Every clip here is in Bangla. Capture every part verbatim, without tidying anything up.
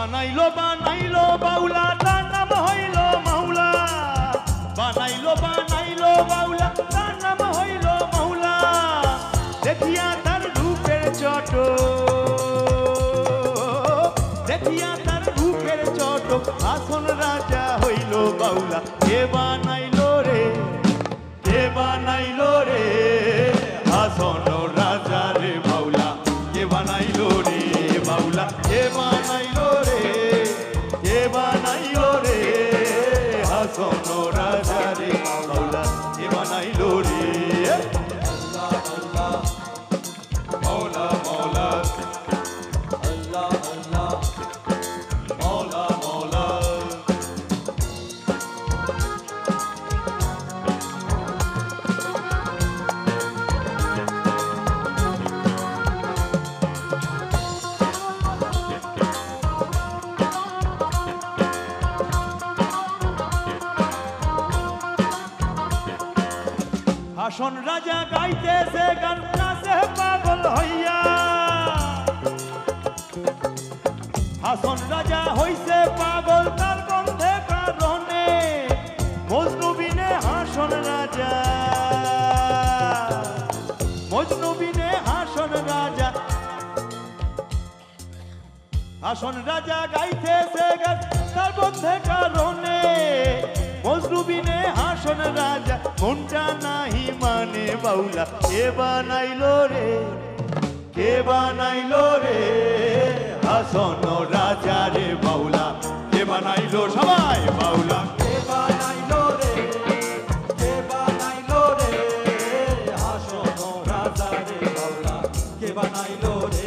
বানাইলো বানাইলো বাউলা তার নাম হইল মাওলা বানাইলো বানাইলো বাউলা তার নাম হইল মাওলা দেখিয়া তার রূপের চট দেখিয়া তার রূপের চট আসন রাজা হইল বাউলা কে বানাইলো রে কে বানাইলো রে আসন রাজা রে বাউলা কে বানাইলো রে বাউলা কে বানাইলো রে কে বানাইলো রে আসন রাজা রে বাউলা কে বানাইলো রে আল্লাহ আল্লাহ মওলা মওলা আল্লাহ আল্লাহ মওলা মওলা হাসন রাজা গাইতেছে গান নাচে পাগল হইয়া হাসন রাজা হইছে পাগল তার গন্ধে কারণে মজনু বিনে হাসন রাজা মজনু বিনে হাসন রাজা হাসন রাজা গাইতেছে গান তার গন্ধে কারণে মজনু বিনে হাসন রাজা মনটা নাহি মানে বাউলা কে বানাইলো রে কে বানাইলো রে হাসন রাজা রে বাউলা কে বানাইলো সবাই বাউলা কে বানাইলো রে কে বানাইলো রে হাসন রাজা রে বাউলা কে বানাইলো রে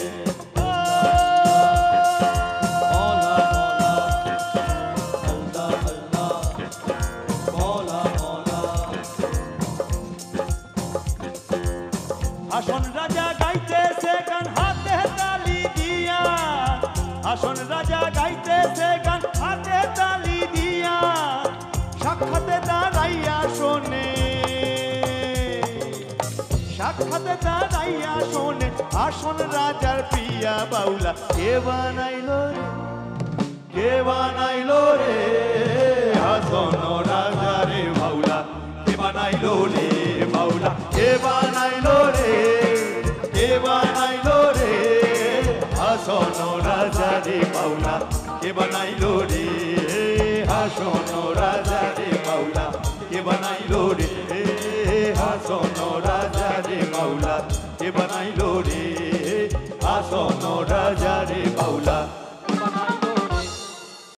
হাসন রাজা গাইতেছে গান হাতে তালি দিয়া হাসন রাজা গাইতেছে গান হাতে তালি দিয়া সাক্ষাতে দাঁড়াইয়া শোনে সাক্ষাতে দাঁড়াইয়া শোনে হাসন রাজার প্রিয়া বাউলা কে বানাইলো রে কে বানাইলো রে হাসন রাজা রে বাউলা কে বানাইলো রে বাউলা কে বানাইলো রে কে বানাইলো রে হাসন রাজা রে বাউলা কে বানাইলো রে হাসন রাজা রে বাউলা কে বানাইলো রে হাসন রাজা রে বাউলা কে বানাইলো রে হাসন রাজা রে